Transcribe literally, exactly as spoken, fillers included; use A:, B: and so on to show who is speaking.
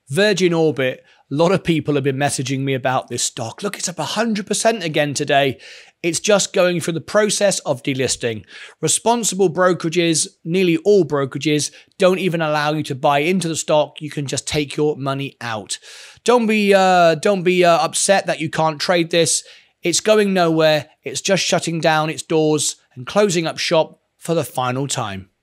A: Virgin Orbit, a lot of people have been messaging me about this stock. Look, it's up one hundred percent again today. It's just going through the process of delisting. Responsible brokerages, nearly all brokerages, don't even allow you to buy into the stock. You can just take your money out. Don't be, uh, don't be uh, upset that you can't trade this. It's going nowhere. It's just shutting down its doors and closing up shop for the final time.